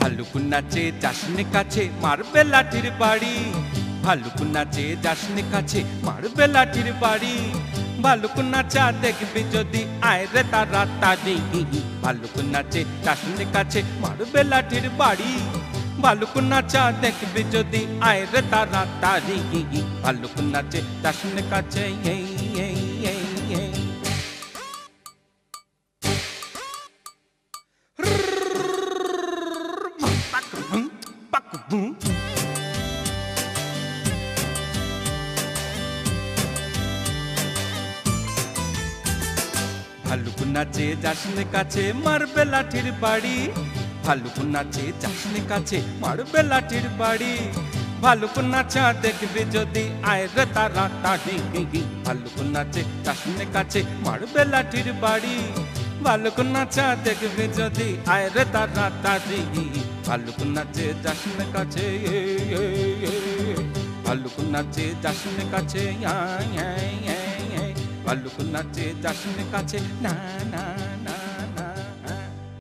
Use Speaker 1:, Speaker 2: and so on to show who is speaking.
Speaker 1: ভালুক নাচে যাসনে কাছে মারবে লাঠির বাড়ি। ভালুক নাচে যাসনে কাছে মারবে লাঠির বাড়ি। ভালুক নাচা দেখবি যদি আয় রে তাড়াতাড়ি। ভালুক নাচে যাসনে কাছে মারবে লাঠির বাড়ি। ভালুক নাচা দেখবি যদি আয় রে তাড়াতাড়ি। ভালুক নাচে যাসনে কাছে ভালুক নাচে যাসনে কাছে মারবে লাঠির বাড়ি। ভালুক নাচে যাসনে কাছে মারবে লাঠির বাড়ি। ভালুক নাচা দেখবি যদি আয় রে তাড়াতাড়ি। ভালুক নাচে যাসনে কাছে মারবে লাঠির বাড়ি। ভালুক নাচা দেখবি যদি আয় রে তাড়াতাড়ি। ভালুক নাচে যাসনে কাছে ভালুক নাচে যাসনে কাছে ভালুক নাচে যাসনে কাছে না না।